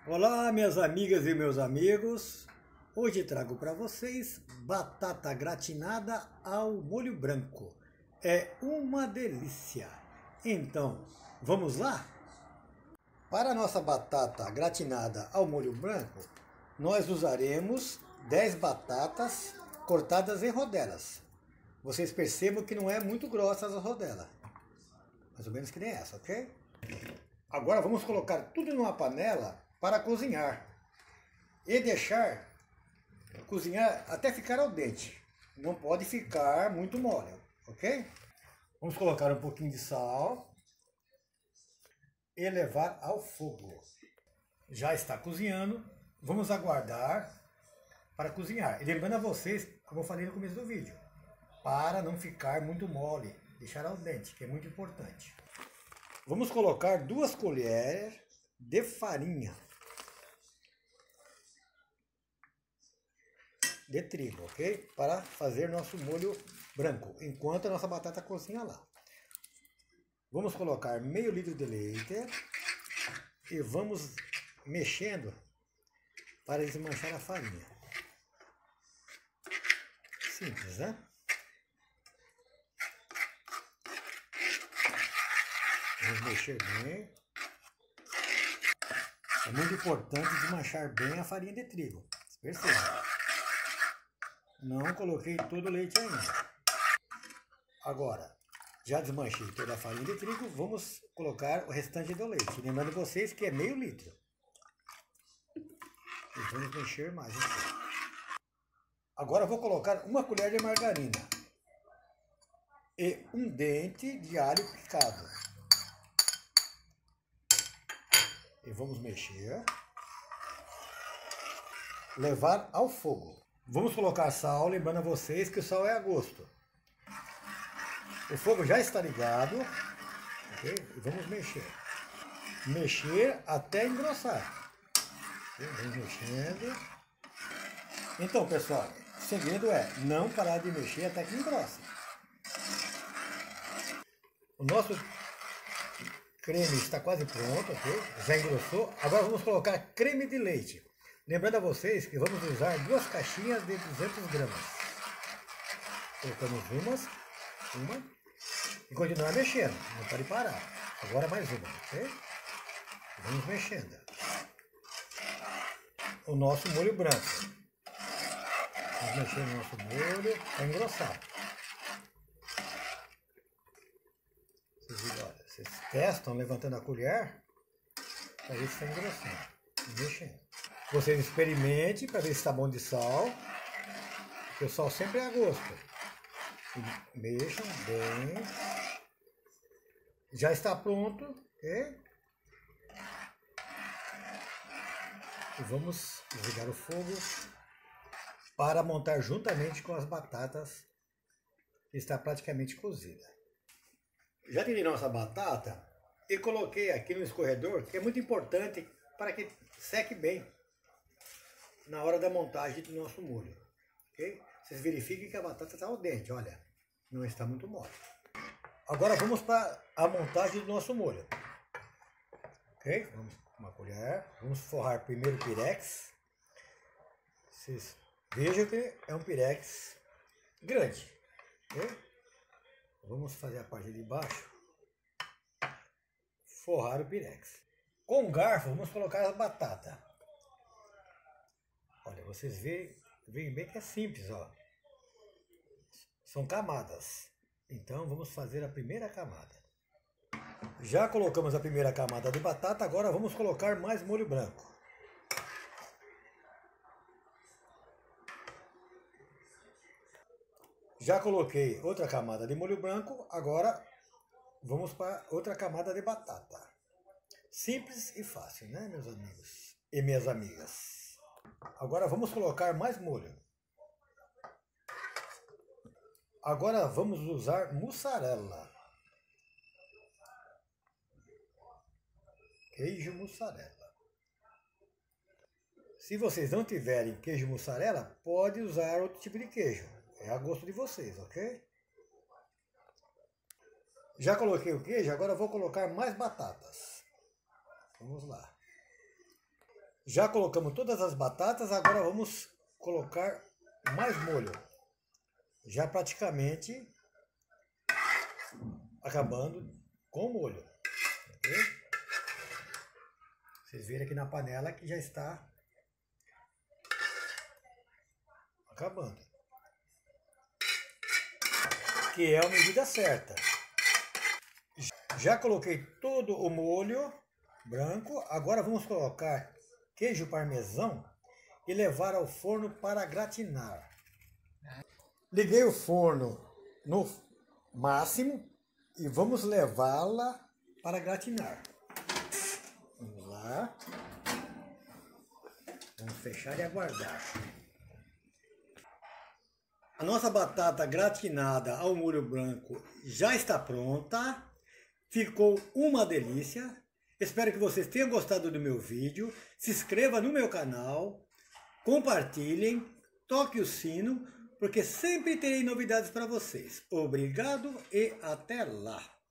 Olá, minhas amigas e meus amigos. Hoje trago para vocês batata gratinada ao molho branco. É uma delícia. Então, vamos lá? Para a nossa batata gratinada ao molho branco, nós usaremos 10 batatas cortadas em rodelas. Vocês percebam que não é muito grossa as rodelas. Mais ou menos que nem essa, ok? Agora vamos colocar tudo numa panela para cozinhar e deixar cozinhar até ficar al dente. Não pode ficar muito mole, ok? Vamos colocar um pouquinho de sal e levar ao fogo. Já está cozinhando, vamos aguardar para cozinhar. E lembrando a vocês, como eu falei no começo do vídeo, para não ficar muito mole, deixar al dente, que é muito importante. Vamos colocar 2 colheres de farinha de trigo, ok? Para fazer nosso molho branco, enquanto a nossa batata cozinha lá. Vamos colocar meio litro de leite e vamos mexendo para desmanchar a farinha. Simples, né? Vamos mexer bem. É muito importante desmanchar bem a farinha de trigo. Perceba. Não coloquei todo o leite ainda. Agora, já desmanchei toda a farinha de trigo, vamos colocar o restante do leite. Lembrando vocês que é meio litro. E vamos mexer mais um pouco. Agora vou colocar 1 colher de margarina e 1 dente de alho picado. E vamos mexer. Levar ao fogo. Vamos colocar sal, lembrando a vocês que o sal é a gosto. O fogo já está ligado, ok? E vamos mexer. Mexer até engrossar. Vamos mexendo. Então, pessoal, o segredo é não parar de mexer até que engrosse. O nosso creme está quase pronto, ok? Já engrossou. Agora vamos colocar creme de leite. Lembrando a vocês que vamos usar 2 caixinhas de 200 gramas. Colocamos uma, e continuar mexendo, não pode parar. Agora mais uma, ok? Vamos mexendo. O nosso molho branco. Vamos mexer no nosso molho para engrossar. Vocês testam levantando a colher para ver se está engrossando. Mexendo. Vocês experimentem para ver se está bom de sal. Porque o sal sempre é a gosto. E mexam bem. Já está pronto. Ok? E vamos desligar o fogo para montar juntamente com as batatas que está praticamente cozida. Já tirei nossa batata e coloquei aqui no escorredor, que é muito importante para que seque bem na hora da montagem do nosso molho. Ok? Vocês verifiquem que a batata está al dente, olha, não está muito mole. Agora vamos para a montagem do nosso molho. Ok? Vamos com 1 colher, vamos forrar primeiro o pirex. Vocês vejam que é um pirex grande. Ok? Vamos fazer a parte de baixo, forrar o pirex. Com o garfo vamos colocar a batata. Olha, vocês veem bem que é simples, ó. São camadas. Então vamos fazer a primeira camada. Já colocamos a primeira camada de batata, agora vamos colocar mais molho branco. Já coloquei outra camada de molho branco, agora vamos para outra camada de batata. Simples e fácil, né, meus amigos e minhas amigas? Agora vamos colocar mais molho. Agora vamos usar mussarela. Queijo mussarela. Se vocês não tiverem queijo mussarela, pode usar outro tipo de queijo. É a gosto de vocês, ok? Já coloquei o queijo, agora vou colocar mais batatas. Vamos lá. Já colocamos todas as batatas, agora vamos colocar mais molho. Já praticamente acabando com o molho. Okay? Vocês viram aqui na panela que já está acabando. Que é a medida certa. Já coloquei todo o molho branco, agora vamos colocar queijo parmesão e levar ao forno para gratinar. Liguei o forno no máximo e vamos levá-la para gratinar. Vamos lá. Vamos fechar e aguardar. A nossa batata gratinada ao molho branco já está pronta. Ficou uma delícia. Espero que vocês tenham gostado do meu vídeo. Se inscreva no meu canal, compartilhem, toque o sino, porque sempre terei novidades para vocês. Obrigado e até lá!